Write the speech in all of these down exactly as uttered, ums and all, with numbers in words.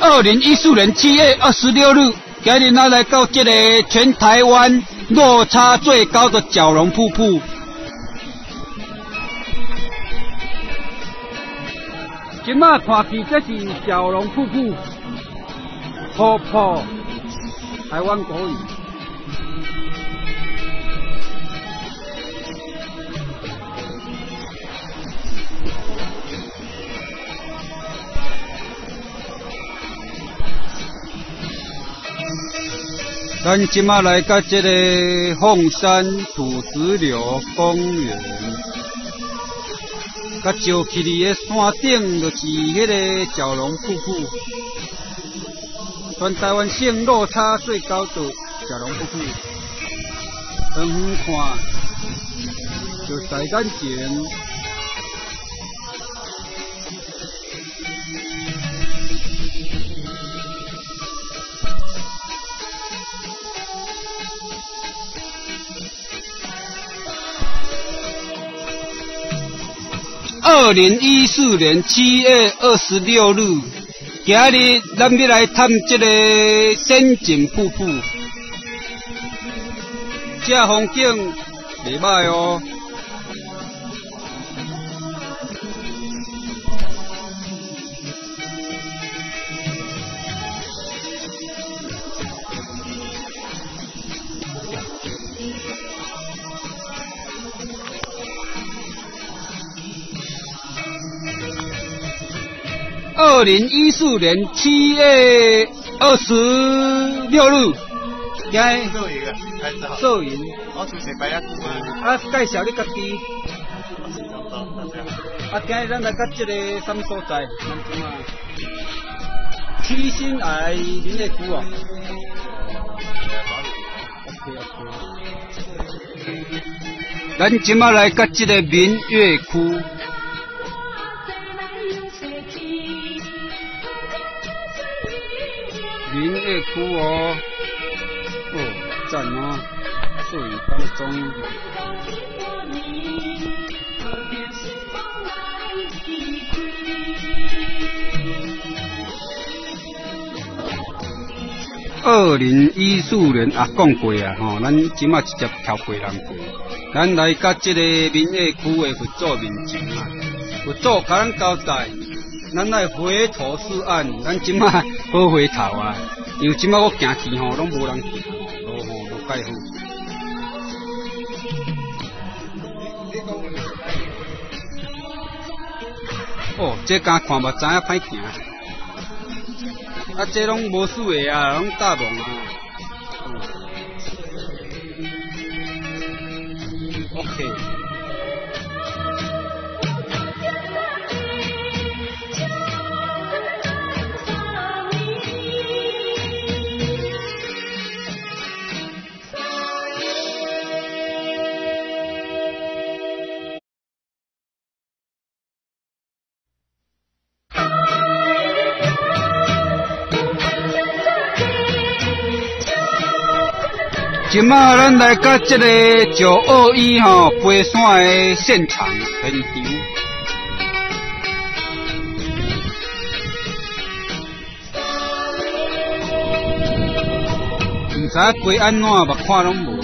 二零一四年七月二十六日，今日咱来到这个全台湾落差最高的蛟龙瀑布。今仔看起这是蛟龙瀑布，瀑布，台湾国语。 咱即马来到这个凤山土石流公园，甲照起哩个山顶就是迄个蛟龙瀑布，全台湾省落差最高的蛟龙瀑布。远远看就在眼前。 二零一四年七月二十六日，今日咱要来探这个仙境瀑布，这风景袂歹哦。二零一四年七月二十六日，今日摄影啊，开始好。 摄影。 我出去摆下股啊。 啊，介绍你家己。啊，今日咱来到这个什么所在？咱即嘛七星崖林业区哦。OK OK。咱即马来到这个民乐区。 民乐区哦，哦，赞哦，摄影当中。二零一四年啊，讲过啊，吼，咱即马直接跳过人过，咱来到这个民乐区的佛祖面前啊，佛祖甲咱交代。 咱来回头是岸，咱即马好回头啊！因为即马我行去吼，拢无人去，路吼无介好。哦，这敢看目知影歹行，啊，这拢无水的啊，拢大梦啊。OK。 今仔咱来到这个九二一吼飞山的现场现场，唔知飞安怎，目看拢无。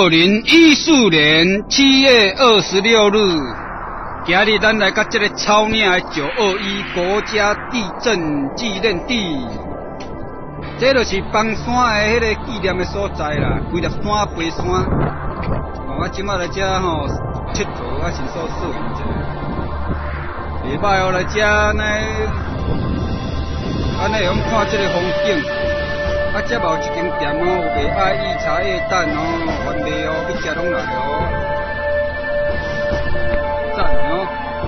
二零一四年七月二十六日，今日咱来到这个超岭的九二一国家地震纪念地，这就是崩山的迄个纪念的所在啦，规粒山背山。哦，我即马来这吼佚佗，啊，先所摄影一下，袂歹哦，来这呢，安尼用看这个风景。 啊，这嘛有一间店哦，有卖爱意茶叶蛋哦，原味哦，要食拢来哦，赞哦！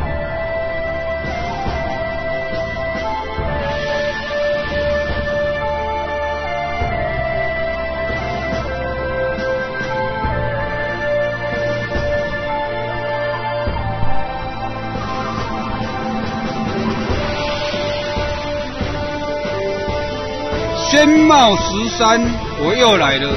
宣茂石山，我又来了。